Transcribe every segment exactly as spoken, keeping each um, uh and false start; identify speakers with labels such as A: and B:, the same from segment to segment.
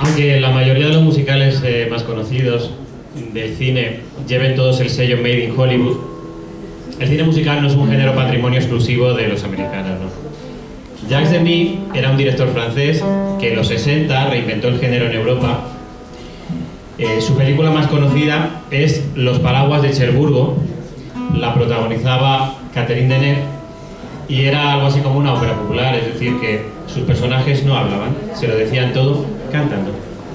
A: Aunque la mayoría de los musicales eh, más conocidos del cine lleven todos el sello Made in Hollywood, el cine musical no es un género patrimonio exclusivo de los americanos, ¿no? Jacques Demy era un director francés que en los sesenta reinventó el género en Europa. Eh, su película más conocida es Los paraguas de Cherburgo. La protagonizaba Catherine Deneuve y era algo así como una ópera popular, es decir, que sus personajes no hablaban, se lo decían todo cantando.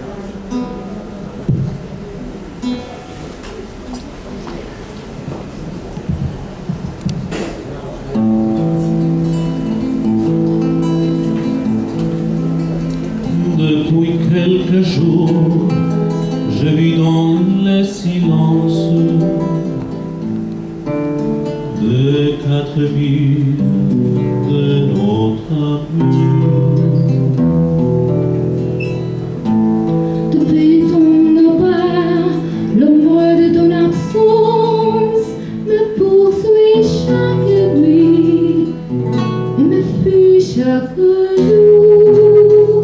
B: Depuis quelques jours, je vis dans le silence de quatre villes de notre amour.
C: Depuis ton horreur, l'ombre de ton absence me poursuit chaque nuit et me fuit chaque jour.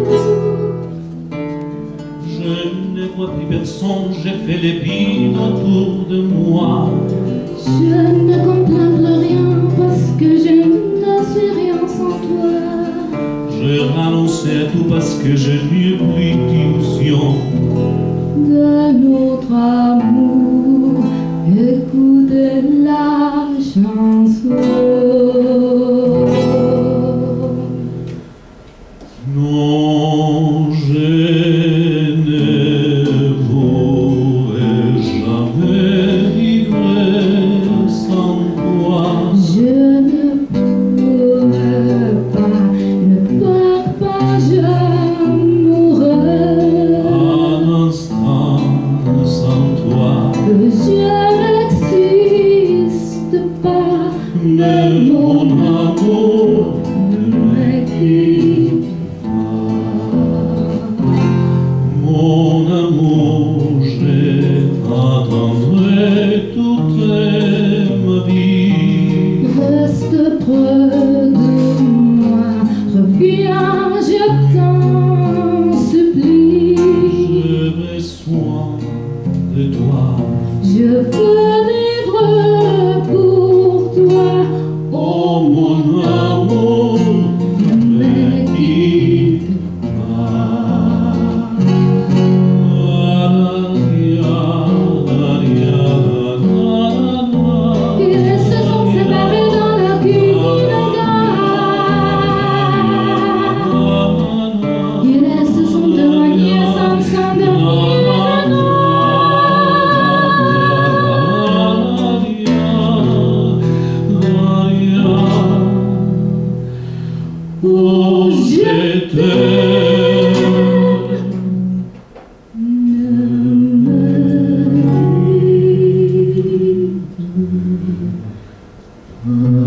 B: Je ne vois plus personne, j'ai fait les vides autour de moi.
C: Je ne contemple rien parce que je ne suis rien sans toi.
B: Je renonçais à tout parce que je n'eus plus d'illusion
C: De notre amour, écoute la chanson.
B: Non, je ne pourrais jamais vivre sans toi.
C: Je ne pourrais pas, ne pars pas, je mourrai.
B: Un instant sans toi,
C: Que je n'existe pas,
B: mais mon amour
C: ne me quitte pas.
B: Mon amour, je t'attendrai toute ma vie.
C: Reste près de moi, reviens, je t'en supplie.
B: Je veux soin de toi.
C: Je veux vivre pour toi.
B: Oh mon amour, ne me quitte pas.
C: Ils se sont séparés dans leur regard. Ils se sont éloignés sans s'endormir.
B: Oh, je t'aime.
C: Ne me quitte pas.